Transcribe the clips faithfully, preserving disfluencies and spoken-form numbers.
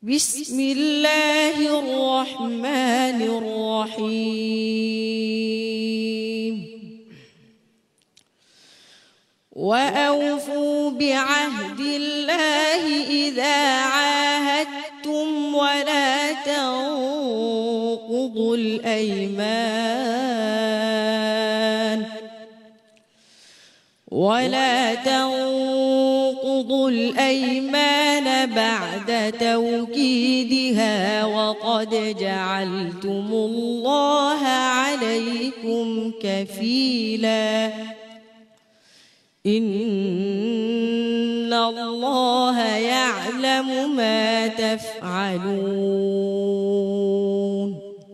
بسم الله الرحمن الرحيم وأوفوا بعهد الله إذا عاهدتم ولا تنقضوا الأيمان ولا تنقضوا الأيمان بعد توكيدها وقد جعلتم الله عليكم كفيلا إن الله يعلم ما تفعلون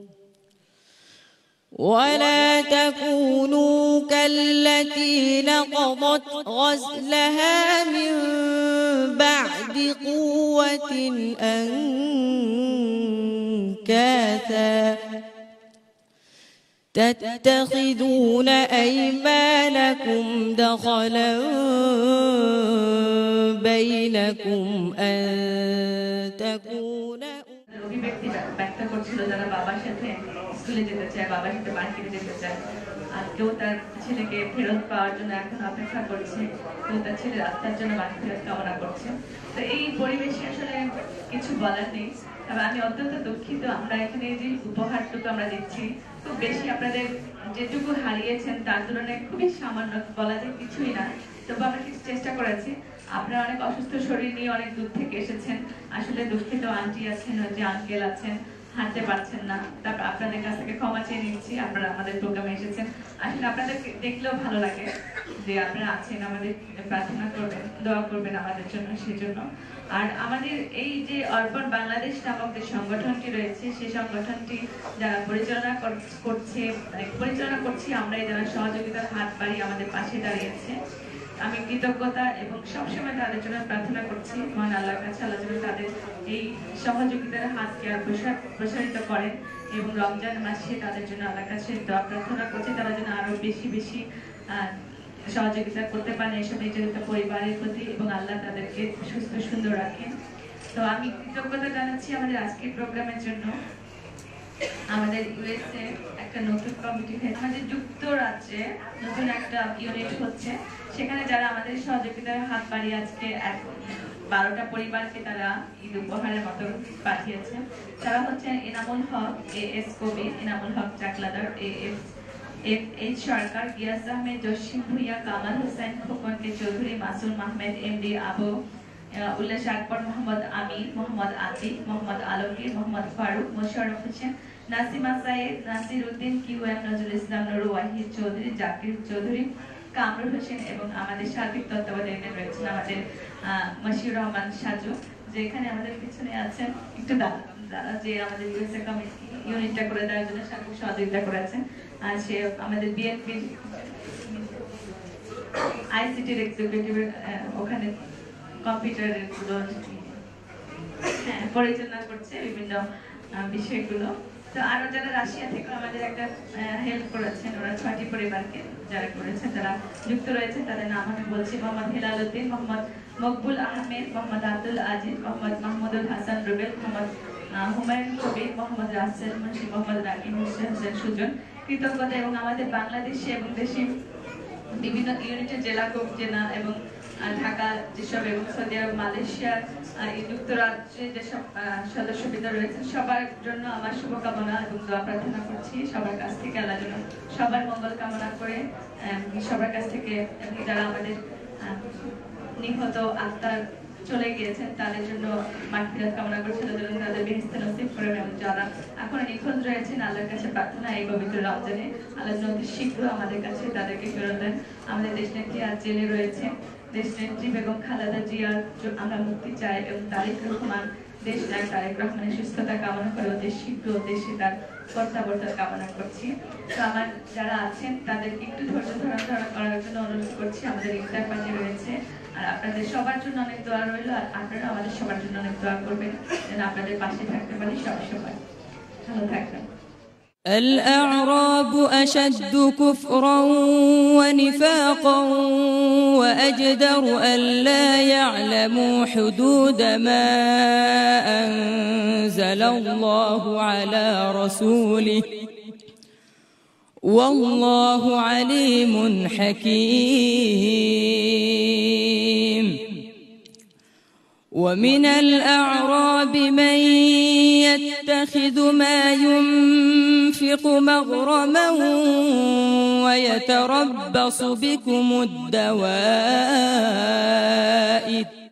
ولا تكونوا كالتي نقضت غزلها من بعد قوة أنكاثا تتخذون أيمانكم دخلا بينكم أن تكون অভিব্যক্তি ব্যক্ত করছিল যারা বাবার সাথে স্কুলে যেতে চায়, বাবার সাথে মার্কেটে যেতে চায়, আর কেউ তার ছেলেকে ফেরত পাওয়ার জন্য এখন অপেক্ষা করছে, কেউ তার ছেলে রাস্তার জন্য বাড়ি ফেরত কামনা করছে। তো এই পরিবেশে আসলে কিছু বলার নেই, তবে আমি অত্যন্ত দুঃখিত আমরা এখানে যে উপহারটুকু আমরা দিচ্ছি খুব বেশি আপনাদের যেটুকু হারিয়েছেন তার তুলনায় খুবই সামান্য, বলা যায় কিছুই না। তবু আমরা কিছু চেষ্টা করেছি। আপনারা অনেক অসুস্থ শরীর নিয়ে অনেক দূর থেকে এসেছেন, আসলে দুঃখিত আন্টি আছেন, যে আঙ্কেল আছেন, হাঁটতে পারছেন না, তারপর আপনাদের কাছ থেকে ক্ষমা চেয়ে নিচ্ছি। আপনারা আমাদের প্রোগ্রামে এসেছেন, আসলে আপনাদের দেখলেও ভালো লাগে যে আপনারা আছেন, আমাদের প্রার্থনা করবেন, দোয়া করবেন আমাদের জন্য, সেজন্য। আর আমাদের এই যে অর্পণ বাংলাদেশ নামক যে সংগঠনটি রয়েছে, সেই সংগঠনটি যারা পরিচালনা করছে পরিচালনা করছি আমরা, যারা সহযোগিতার হাত বাড়িয়ে আমাদের পাশে দাঁড়িয়েছে, আমি কৃতজ্ঞতা এবং সবসময় তাদের জন্য প্রার্থনা করছি মহান আল্লাহর কাছে, আল্লাহ যেন তাদের এই সহযোগিতার হাতকে আর প্রসারিত করেন এবং রমজান মাসে তাদের জন্য আল্লাহর কাছে দোয়া প্রার্থনা করছি তারা যেন আরো বেশি বেশি সহযোগিতা করতে পারেন এইসব নির্যাতিত পরিবারের প্রতি, এবং আল্লাহ তাদেরকে সুস্থ সুন্দর রাখেন। তো আমি কৃতজ্ঞতা জানাচ্ছি আমাদের আজকের প্রোগ্রামের জন্য। আমাদের ইউএসএ একটা নতুন কমিটি হয়েছে, আমাদের যুক্তরাজ্যে নতুন একটা ইউনিট হচ্ছে, সেখানে যারা আমাদের সহযোগিতার হাত বাড়িয়ে আজকে বারোটা পরিবারকে তারা ঈদ উপহারের মতো পাঠিয়েছে। তারা হচ্ছে Enamul Haque, A S Kabir, Enamul Haque Chakladar, A F F H Sarkar, Gias Ahmed, Jasim Bhuiyan, Kamal Hossain, Khokon K Chowdhury, Masum Ahmed, M D Abu, Ullash Akbar, Mohammad Amir, Mohammad Atik, Mohammad Alamgir, Mohammad Faruk, Mosharraf Hossain, Nasima Saeed, Nasir Uddin, Q M Nazrul Islam, Nur Wahid Chowdhury, Zakir Chowdhury, Kamrul Hossain, এবং আমাদের সার্বিক তত্ত্বাবধানে রয়েছেন আমাদের মশিউর রহমান সাজু, যে এখানে আমাদের পিছনে আছেন, একটু দাঁড়া, যে আমাদের ইউএসএ কমিটি ইউনিটটা করে দেওয়ার জন্য সার্বিক সহযোগিতা করেছেন। আর সে আমাদের বিএনপির আইসিটির এক্সিকিউটিভের ওখানে কম্পিউটারের গুলো পরিচালনা করছে বিভিন্ন বিষয়গুলো। তো আরো যারা রাশিয়া থেকে আমাদের একটা হেল্প করেছেন, ওরা ছয়টি পরিবারকে যারা করেছেন তারা যুক্ত রয়েছে, তাদের নাম আমি বলছি: মোহাম্মদ হেলাল উদ্দিন, মোহাম্মদ মকবুল আহমেদ, মোহাম্মদ আব্দুল আজিজ, মোহাম্মদ মাহমুদুল হাসান রুবেল, মোহাম্মদ হুমায়ুন কবির, মোহাম্মদ রাসেল মুন্সি, মোহাম্মদ রাকিব হোসেন সুজন। কৃতজ্ঞতা এবং আমাদের বাংলাদেশে এবং দেশে বিভিন্ন ইউনিটের জেলা জেলা এবং ঢাকা যেসব, এবং সৌদি আরব, মালয়েশিয়া, যুক্তরাজ্যে যেসব সদস্যবৃন্দ রয়েছেন সবার জন্য আমার শুভকামনা এবং দোয়া প্রার্থনা করছি সবার কাছ থেকে, আল্লাহ যেন সবার মঙ্গল কামনা করে সবার কাছ থেকে, এবং যারা আমাদের নিহত আত্মার চলে গিয়েছেন তাদের জন্য মাগফিরাত কামনা করছি, তাদের বেহেশতে নসিব করেন, এবং যারা এখন নিখোঁজ রয়েছেন আল্লাহর কাছে প্রার্থনা এই পবিত্র রমজানে আল্লাহ যেন অতি শীঘ্র আমাদের কাছে তাদেরকে ফেরত দেন। আমাদের দেশনেত্রী আজ জেলে রয়েছে, দেশনেত্রী বেগম খালেদা জিয়ার আমরা মুক্তি চাই, এবং তারেক রহমান, দেশ নায়ক তারেক রহমানের সুস্থতা কামনা করে অতি শীঘ্র দেশে তার প্রত্যাবর্তন কামনা করছি। তো আমার যারা আছেন তাদেরকে একটু ধৈর্য ধারণ করার জন্য অনুরোধ করছি। আমাদের ইফতার পার্টি রয়েছে, আর আপনাদের সবার জন্য অনেক দোয়া রইল, আর আপনারা আমাদের সবার জন্য অনেক দোয়া করবেন যেন আপনাদের পাশে থাকতে পারি সব সময়। ভালো থাকবেন। الأعراب أشد كفرا ونفاقا وأجدر ألا يعلموا حدود ما أنزل الله على رسوله والله عليم حكيم. ومن الأعراب من يتخذ ما ينفق مغرما ويتربص بكم الدوائر